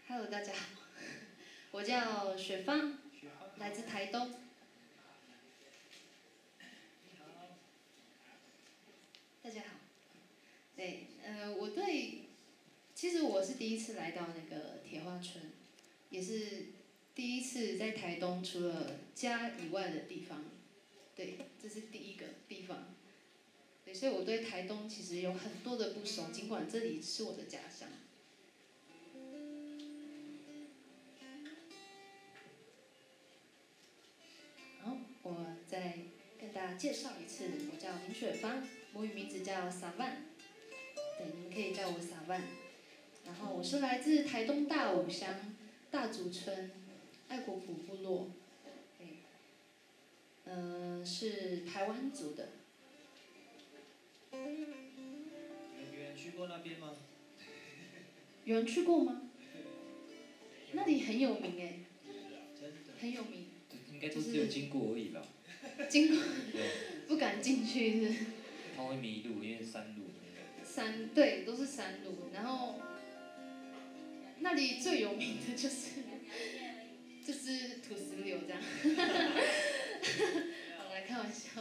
Hello， 大家好，我叫雪芳，来自台东。大家好。对，其实我是第一次来到那个铁花村，也是第一次在台东除了家以外的地方。对，这是第一个地方。对，所以我对台东其实有很多的不熟，尽管这里是我的家乡。好，我再跟大家介绍一次，我叫林雪芳，母语名字叫撒万，对，你们可以叫我撒万。然后我是来自台东大武乡大竹村爱国埔部落，是排湾族的。 有人去过那边吗？ 有人去过吗？那里很有名哎， 真的。 很有名。 应该都只有经过而已吧。 经过，不敢进去是。 他会迷路，因为山路。 对，都是山路，然后那里最有名的就是土石流这样。好，来开玩笑。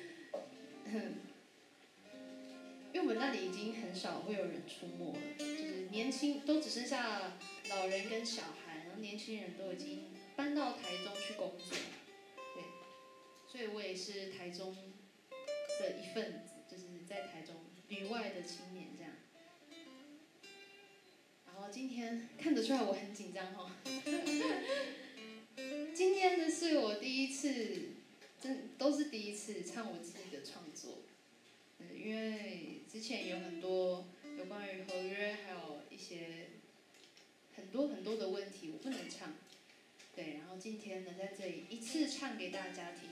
因为我们那里已经很少会有人出没了，就是年轻都只剩下老人跟小孩，然后年轻人都已经搬到台中去工作。对，所以我也是台中的一份子，就是在台中旅外的青年这样。然后今天看得出来我很紧张哈。今天这是我第一次，都是第一次唱我自己的创作。因为之前有很多有关于合约，还有一些很多的问题我不能唱。对，然后今天能在这里一次唱给大家听。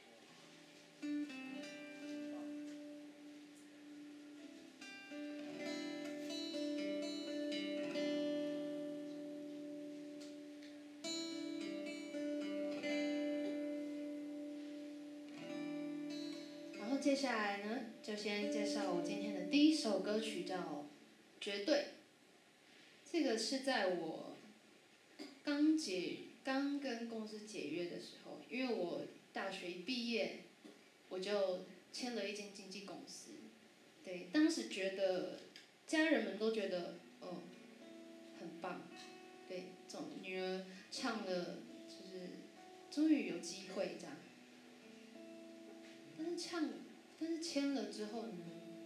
接下来呢，就先介绍我今天的第一首歌曲，叫《绝对》。这个是在我刚跟公司解约的时候，因为我大学一毕业，我就签了一间经纪公司。对，当时觉得家人们都觉得，很棒。对，女儿唱了，就是终于有机会这样。但是签了之后呢，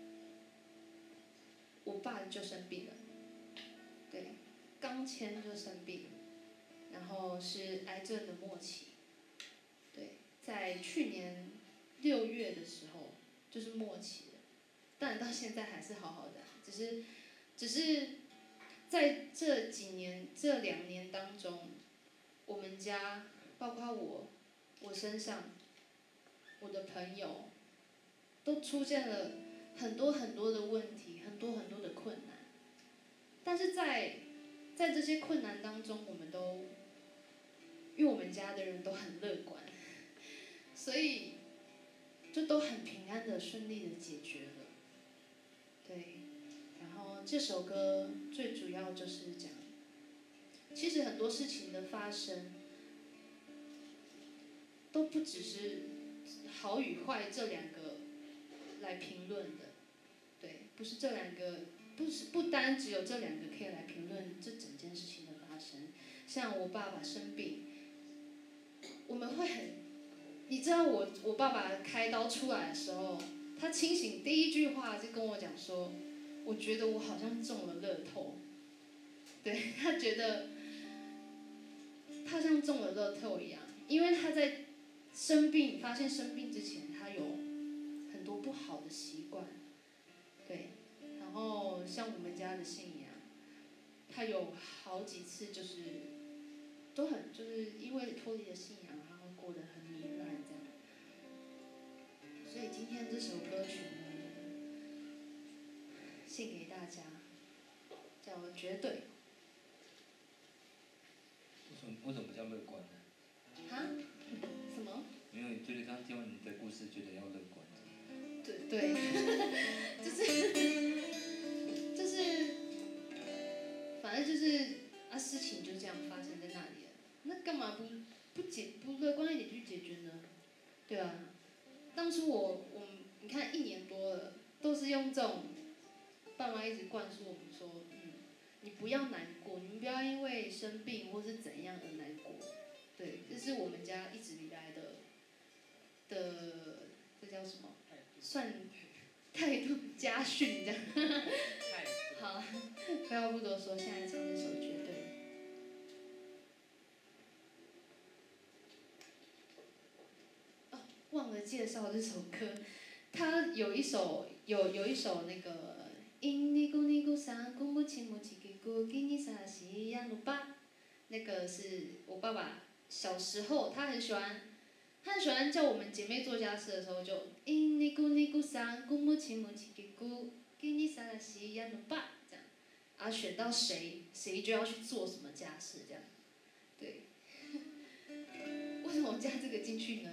我爸就生病了。对，刚签就生病，然后是癌症的末期。对，在去年6月的时候就是末期了，当然到现在还是好好的，只是在这2年当中，我们家包括我身上，我的朋友。都出现了很多的问题，很多的困难。但是在这些困难当中，因为我们家的人都很乐观，所以就都很平安的、顺利的解决了。对，然后这首歌最主要就是讲，其实很多事情的发生，都不只是好与坏这2个。来评论的，对，不是这2个，不单只有这2个可以来评论这整件事情的发生。像我爸爸生病，我们会你知道我爸爸开刀出来的时候，他清醒第一句话就跟我讲说，我觉得我好像中了乐透。对，他觉得他像中了乐透一样，因为他在发现生病之前，他有很多不好的习惯。对，然后像我们家的信仰，他有好几次就是因为脱离了信仰，然后过得很糜烂这样。所以今天这首歌曲呢，献给大家，叫《绝对》。 为什么叫乐观呢？ 啊？什么？ 没有，就是刚听完你的故事，觉得要乐观。 对，就是，反正就是啊，事情就这样发生在那里了，那干嘛不乐观一点去解决呢？对啊，当初你看1年多了，都是用这种爸妈一直灌输我们说，你不要难过，你们不要因为生病或是怎样而难过。对，这是我们家一直以来的这叫什么？算态度家训这样。好，废话不多说，现在唱这首《绝对》。哦，忘了介绍这首歌，它有一首那个。印尼古尼古桑古木奇木奇吉古吉尼萨西亚努巴，那个是我爸爸小时候，他很喜欢叫我们姐妹做家事的时候就印尼古尼古桑古木奇木奇吉古吉尼萨西亚努巴这样，啊选到谁就要去做什么家事这样，对。为什么我加这个进去呢？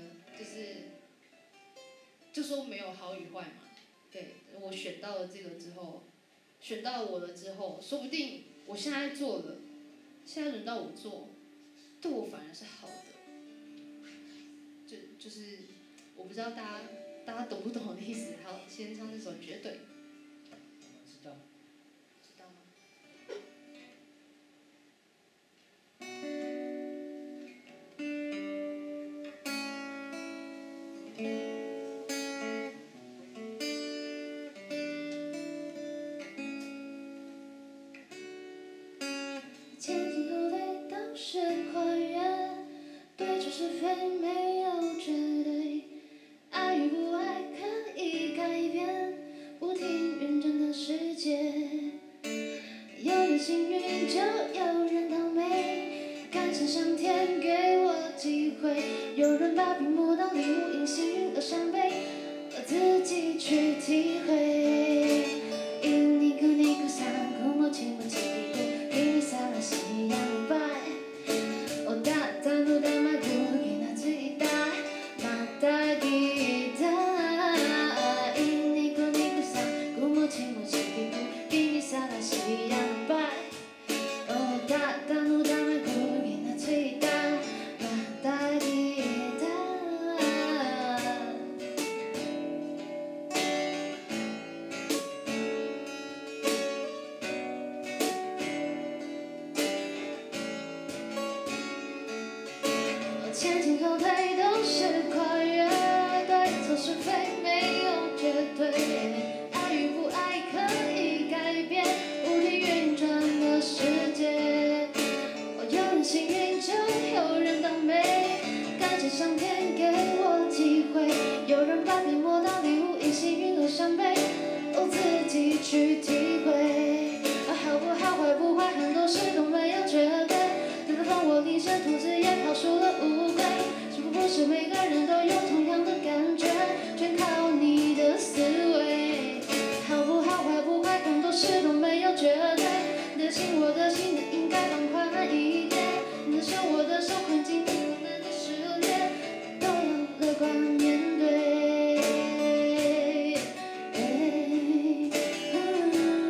就说没有好与坏嘛。对，我选到了这个之后，选到我了之后，说不定我现在做了，现在轮到我做，对我反而是好的。就是我不知道大家懂不懂我的意思？好，先唱这首《绝对》。 我知道。 知道吗？前进后退都是跨越，对错是非没有绝对，爱与不爱可以改变，不停运转的世界。有人幸运就有人倒霉，感谢上天给我机会。有人把屏幕当礼物，因幸运而伤悲，我自己去体会。因你苦你苦伤苦莫情莫情。사랑 시향 발 오다 다누다 마구기나 지다 마다기다 이니고 니구사 구모치 모치기고 기니 사랑 시향 발 오다 다누다 마구기나 지다 마다기다 前进后退都是跨越，对错是非没有绝对，爱与不爱可以改变，不停运转的世界。有人幸运就有人倒霉，感谢上天给我机会。有人把屏幕当礼物，因幸运而伤悲，我自己去体会。好不好坏不坏，很多事都没有绝对。等到放我一生，兔子也跑输了乌龟。是不是每个人都有同样的感觉？全靠你的思维。好不好坏不坏，很多事都没有绝对。你的心，我的心，你应该放宽一点。你的手，我的手，困境不能够失联，都要乐观面对。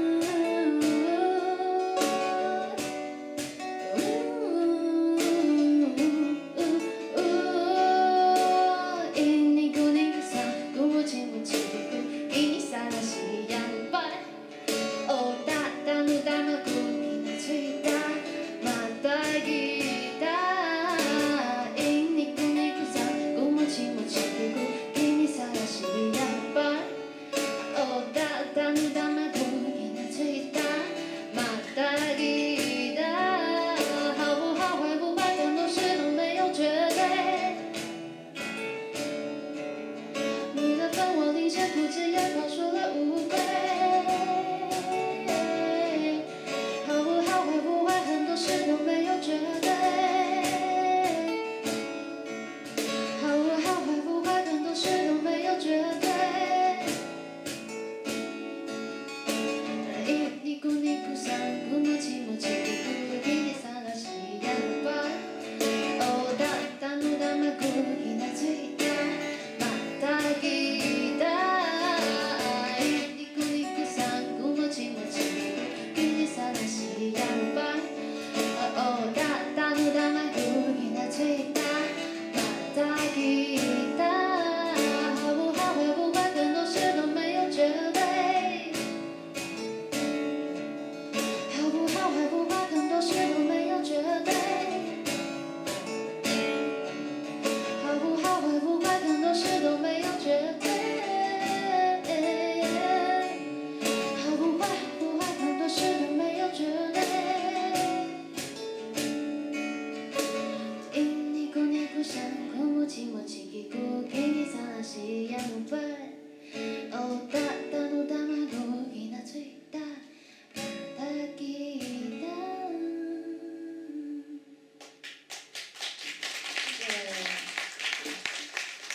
持ち聞く元気さらしやの bird おだだ